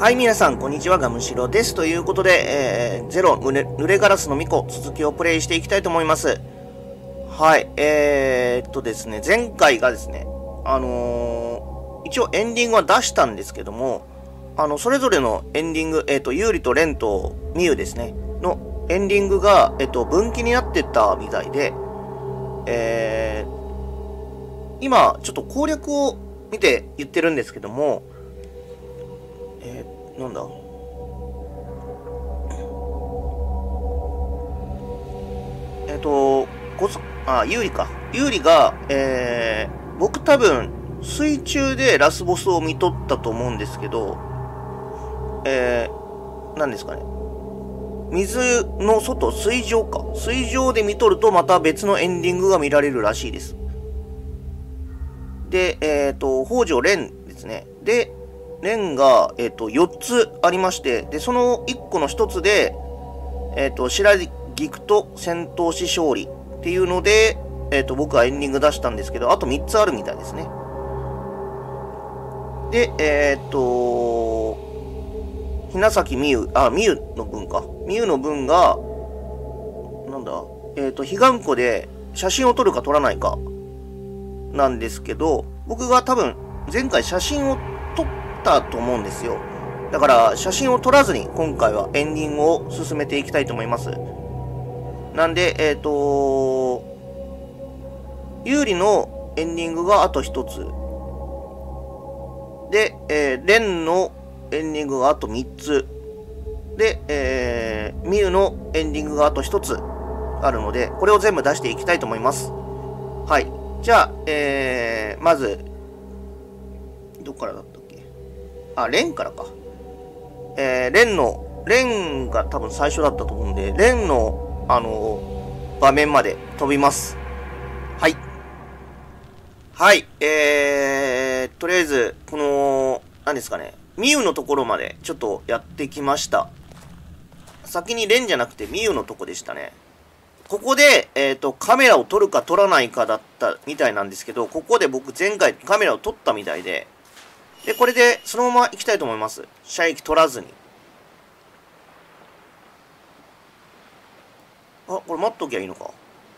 はい、皆さん、こんにちは、ガムシロです。ということで、ゼロ、濡れガラスの巫女、続きをプレイしていきたいと思います。はい、ですね、前回がですね、一応エンディングは出したんですけども、それぞれのエンディング、ユーリとレンとミユですね、のエンディングが、分岐になってたみたいで、今、ちょっと攻略を見て言ってるんですけども、なんだユーリか。ユーリが、僕多分、水中でラスボスを見とったと思うんですけど、何ですかね。水の外、水上か。水上で見とるとまた別のエンディングが見られるらしいです。で、北条蓮ですね。で、蓮が、4つありまして、で、その1個の1つで、白菊と戦闘士勝利っていうので、僕はエンディング出したんですけど、あと3つあるみたいですね。で、ひなさきみゆ、みゆの分か。みゆの分が、なんだ彼岸湖で写真を撮るか撮らないか、なんですけど、僕が多分、前回写真を撮ったと思うんですよ。だから、写真を撮らずに、今回はエンディングを進めていきたいと思います。なんで、有利のエンディングがあと1つ。で、レンのエンディングがあと3つ。で、ミユのエンディングがあと1つあるので、これを全部出していきたいと思います。はい。じゃあ、まず、どっからだったっけ？レンからか。レンが多分最初だったと思うんで、レンの、場面まで飛びます。はい。はい。とりあえず、この、何ですかね。ミユのところまでちょっとやってきました。先にレンじゃなくてミユのとこでしたね。ここで、カメラを撮るか撮らないかだったみたいなんですけど、ここで僕前回カメラを撮ったみたいで、で、これでそのまま行きたいと思います。射撃取らずに。これ待っときゃいいのか。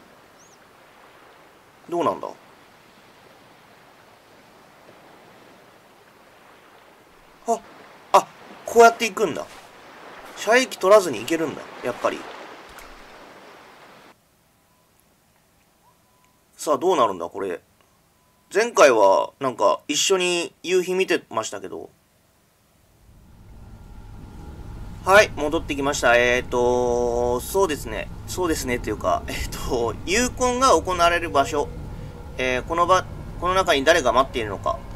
どうなんだ。こうやって行くんだ。射撃取らずに行けるんだ。やっぱり。さあ、どうなるんだ、これ。前回は、なんか、一緒に夕日見てましたけど。はい、戻ってきました。そうですね。そうですね、っていうか、夕婚が行われる場所。この中に誰が待っているのか。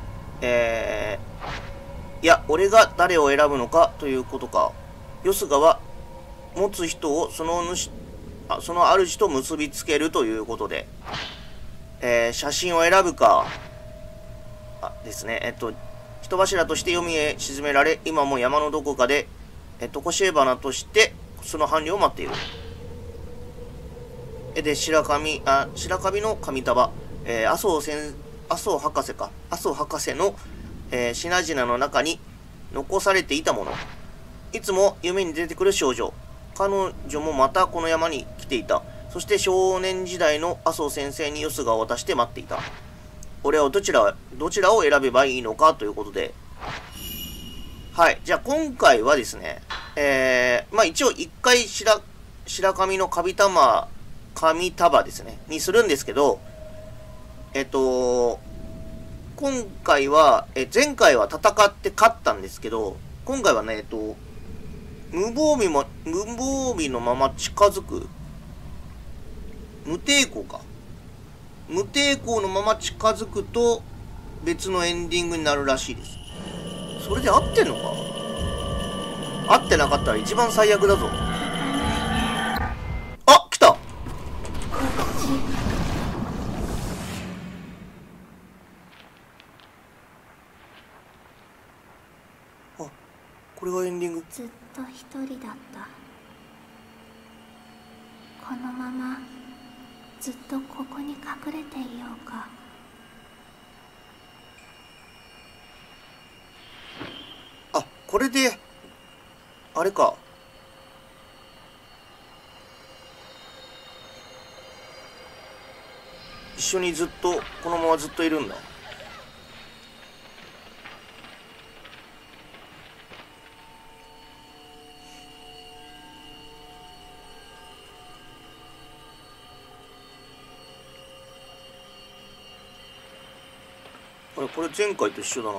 いや、俺が誰を選ぶのかということか。よすがは、持つ人をその主と結びつけるということで、写真を選ぶか、ですね、人柱として読みへ沈められ、今も山のどこかで、コシエ花として、その伴侶を待っている。で、白神の神束、麻生博士か。麻生博士の、品々の中に残されていたもの。いつも夢に出てくる少女。彼女もまたこの山に来ていた。そして少年時代の麻生先生によすがを渡して待っていた。俺はどちらを選べばいいのかということで。はい。じゃあ今回はですね、一応一回白神の神束ですね、にするんですけど、今回は、前回は戦って勝ったんですけど、今回はね、無防備のまま近づく。無抵抗か。無抵抗のまま近づくと、別のエンディングになるらしいです。それで合ってんのか？合ってなかったら一番最悪だぞ。来た！これがエンディング。 ずっと一人だった。このままずっとここに隠れていようか。 これであれか、一緒にずっとこのままずっといるんだ。これ前回と一緒だな。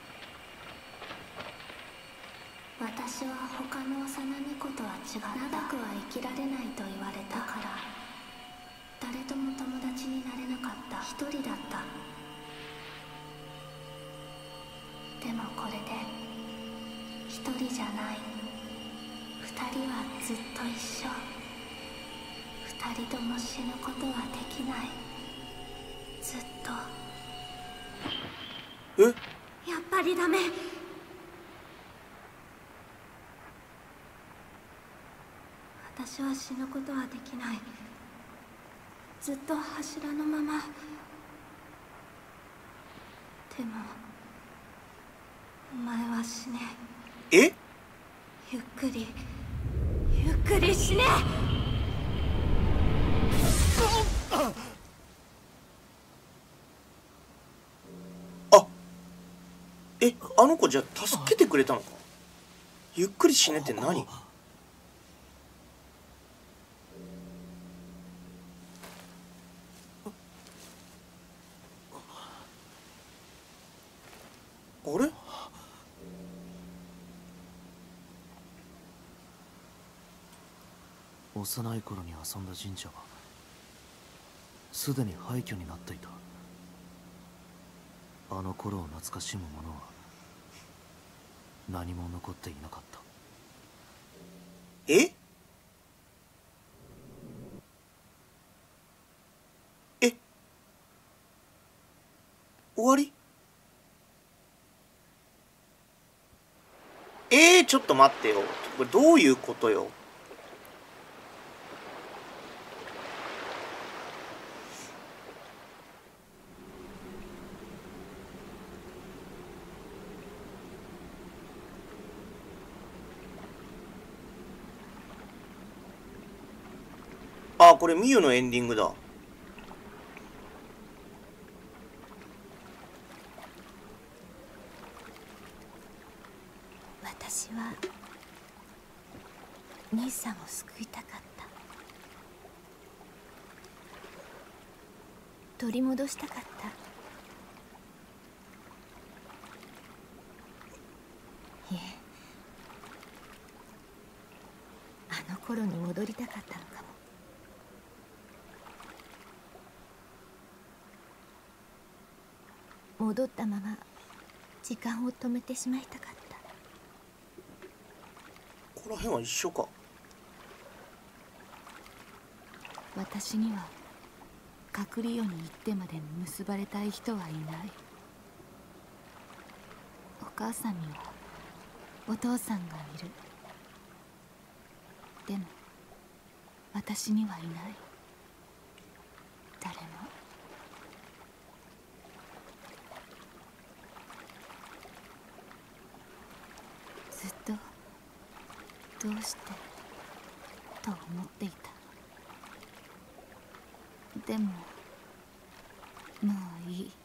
私は他の幼猫とは違った。長くは生きられないと言われたから、誰とも友達になれなかった。一人だった。でもこれで一人じゃない。二人はずっと一緒。二人とも死ぬことはできない。ずっと。やっぱりダメ。私は死ぬことはできない。ずっと柱のまま。でもお前は死ね。 え？ ゆっくりゆっくり死ね。 あの子じゃ助けてくれたのか。ゆっくり死ねって何？あれ？ 幼い頃に遊んだ神社はすでに廃墟になっていた。あの頃を懐かしむものは何も残っていなかった。 え？終わり？ちょっと待ってよ。これどういうことよ。あ、これミユのエンディングだ。 私は兄さんを救いたかった。取り戻したかった。いえ、あの頃に戻りたかったのかも。戻ったまま時間を止めてしまいたかった。 この辺は一緒か。 私には隠れ世に行ってまで結ばれたい人はいない。お母さんにはお父さんがいる。でも私にはいない。誰も。ずっとどうしてと思っていた。でももういい。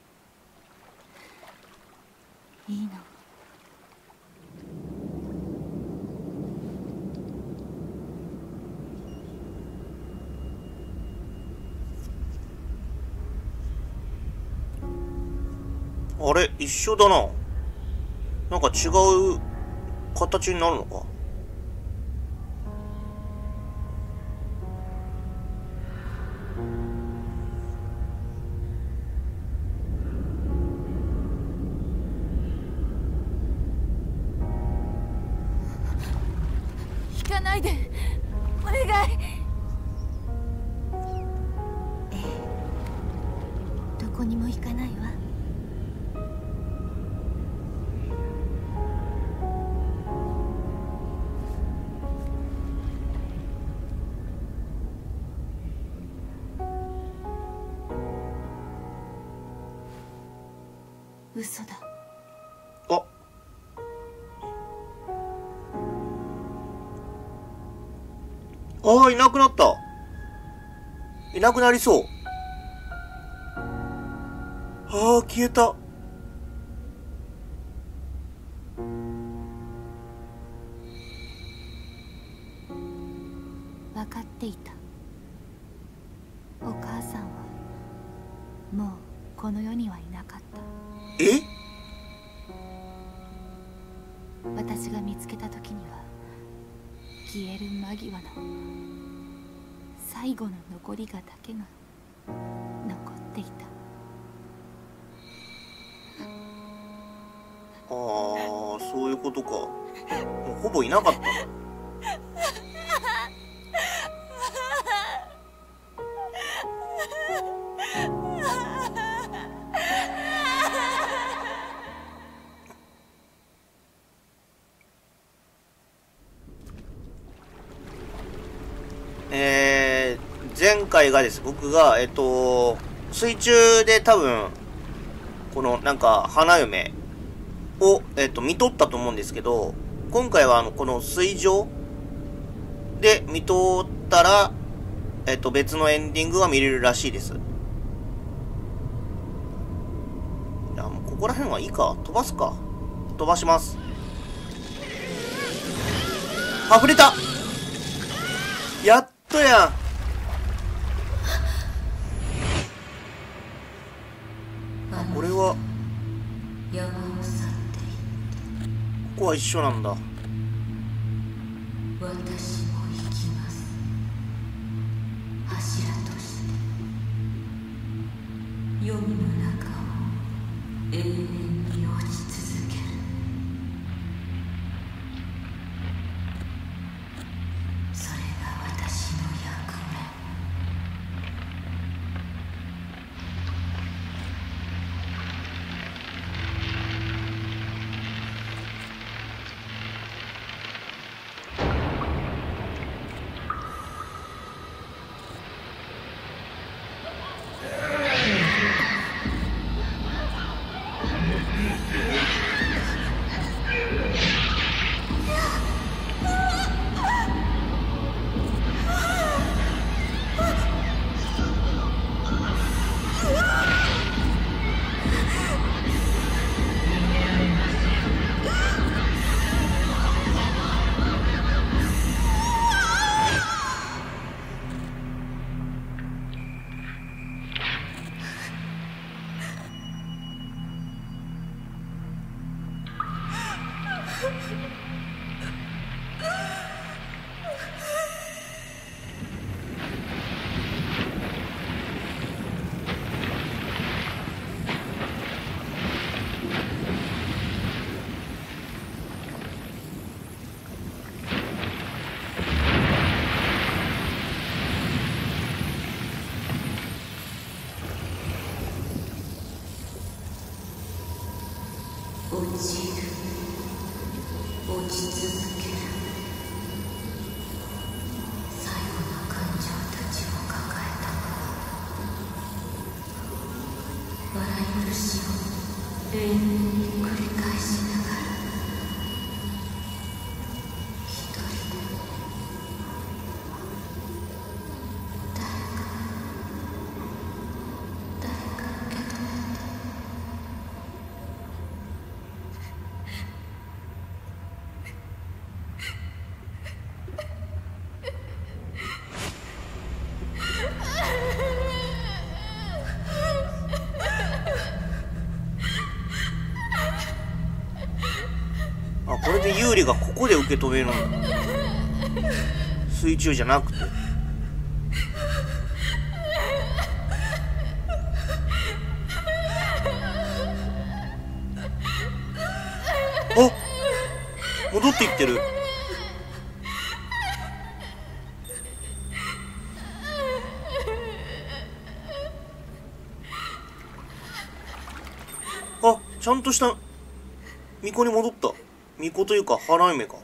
いいの。 あれ、一緒だな。なんか違う形になるのか。 引かないで、お願い。 どこにも行かないわ。 嘘だ。 あ、 ああ、いなくなった。いなくなりそう。ああ、消えた。 分かっていた。お母さんはもうこの世にはいなかった。 え？ 私が見つけた時には消える間際の最後の残りがだけが残っていた。 ああ、そういうことか。もうほぼいなかったんだ。前回がです、僕が、水中で多分、このなんか、花嫁を、見とったと思うんですけど、今回はこの水上で見とったら、別のエンディングが見れるらしいです。いや、もうここら辺はいいか。飛ばすか。飛ばします。あふれた。やっとやん。これはここは一緒なんだ。 私も行きます。柱として黄泉の中を永遠に落ち続ける。それが私の役目。落ちる、落ち続ける。最後の感情たちを抱えたまま笑い苦しを永遠に繰り返しながら一人で誰か受け止めて。 あ、これで有利がここで受け止めるんだ。水中じゃなくて。あ、戻っていってる。あ、ちゃんとした巫女に戻った。巫女というか花嫁か。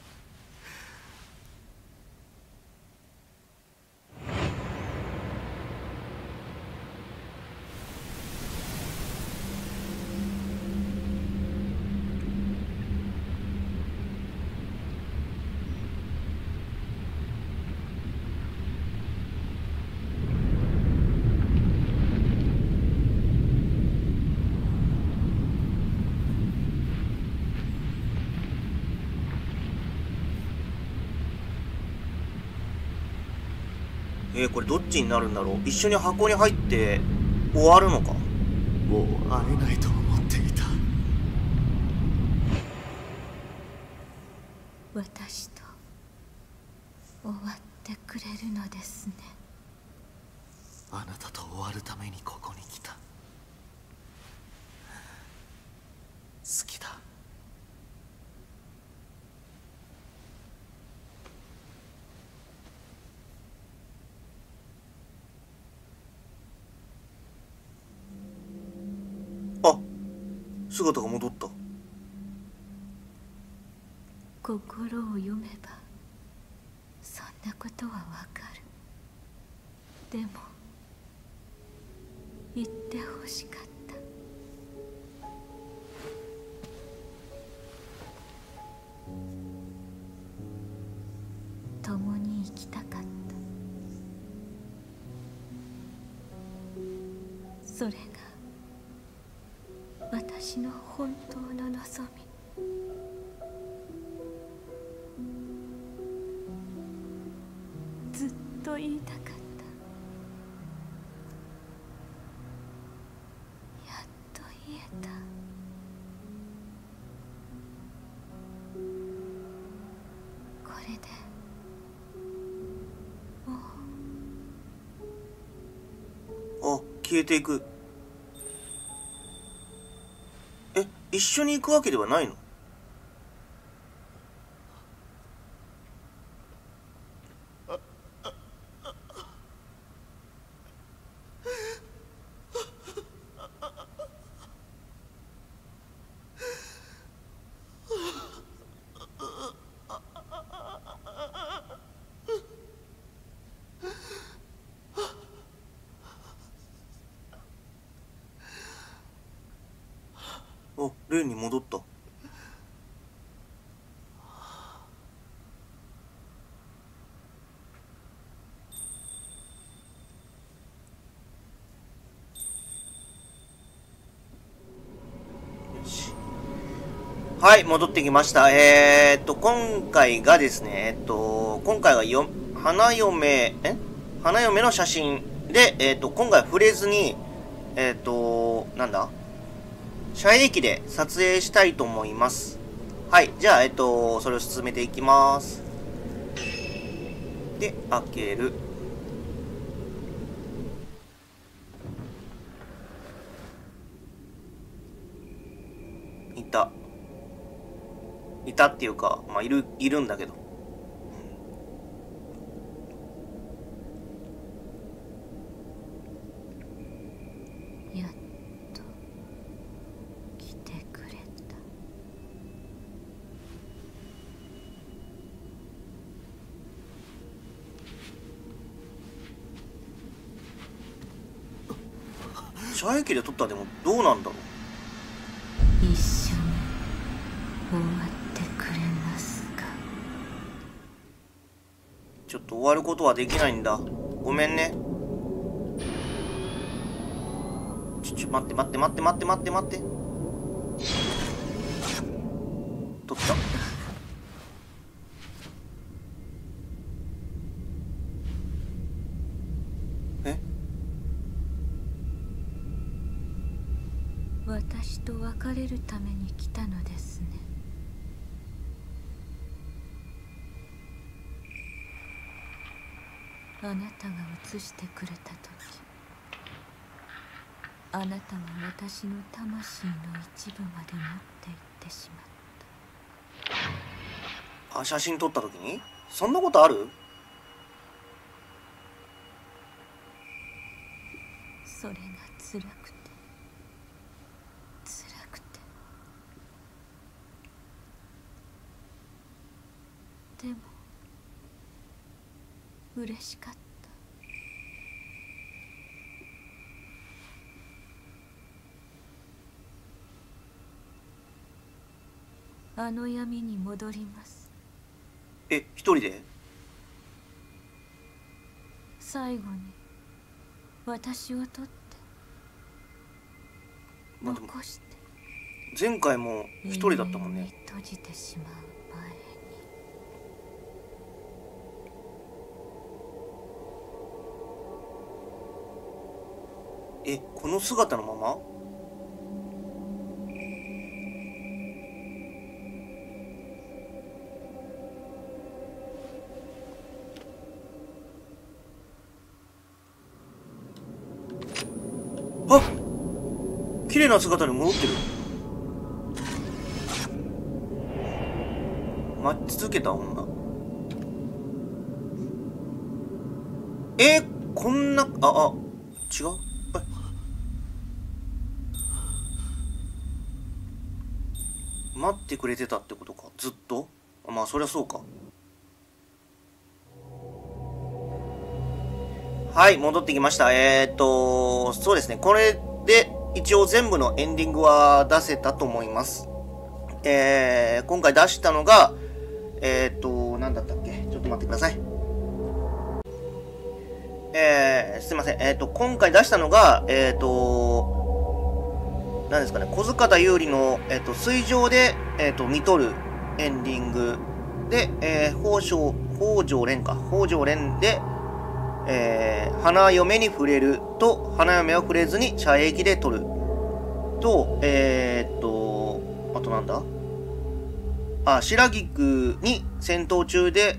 これどっちになるんだろう。一緒に箱に入って終わるのか。 もう会えないと思っていた。 私と終わってくれるのですね。 あなたと終わるためにここに来た。好きだ。 あ、姿が戻った。 心を読めばそんなことはわかる。でも言ってほしかった。共に生きたかった。それが私の本当の望み。ずっと言いたかった。やっと言えた。これでもう。 あ、消えていく。一緒に行くわけではないの？あ、レイに戻った。はい、戻ってきました。今回がですね、今回は花嫁の写真で、今回触れずに、なんだ遮影機で撮影したいと思います。はい、じゃあ、それを進めていきます。で、開ける。いたっていうか、まあ、いるんだけど。 やっと来てくれた。 遮影機で撮ったでもどうなんだろう。 一緒に終わってくれますか。 ちょっと終わることはできないんだ。ごめんね。待って。撮った。 私と別れるために来たのですね。あなたが映してくれた時、あなたは私の魂の一部まで持っていってしまった。 あ、写真撮った時にそんなことある？ それが辛くてでも嬉しかった。あの闇に戻ります。 一人で？ 最後に私を取って残して。 前回も一人だったもんね。 閉じてしまう前に。 え、この姿のまま？あ、綺麗な姿に戻ってる。待ち続けた女。こんな、違う？待ってくれてたってことか、ずっと。まあそりゃそうか。はい、戻ってきました。そうですね。これで一応全部のエンディングは出せたと思います。今回出したのが、なんだったっけ？ちょっと待ってください。すいません。今回出したのが、何ですかね、小塚田優里の、水上で、見とるエンディングで、北条蓮で、花嫁に触れると、花嫁は触れずに茶液で撮ると、あとなんだ？白菊に戦闘中で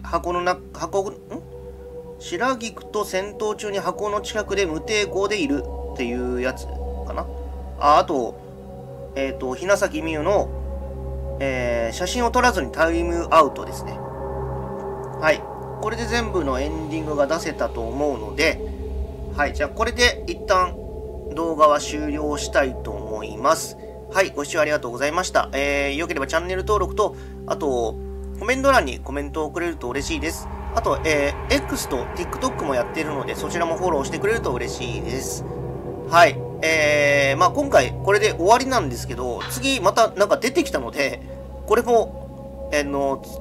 白菊と戦闘中に箱の近くで無抵抗でいるっていうやつかな。あと、ひなさきみゆの、写真を撮らずにタイムアウトですね。はい。これで全部のエンディングが出せたと思うので、はい。じゃあこれで一旦動画は終了したいと思います。はい。ご視聴ありがとうございました。良ければチャンネル登録と、あと、コメント欄にコメントをくれると嬉しいです。あと、X と TikTok もやっているので、そちらもフォローしてくれると嬉しいです。はい。まあ今回これで終わりなんですけど、次またなんか出てきたので、これも、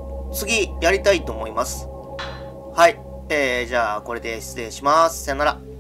次やりたいと思います。はい。じゃあこれで失礼します。さよなら。